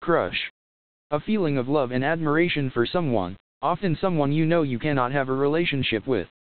Crush. A feeling of love and admiration for someone, often someone you know you cannot have a relationship with.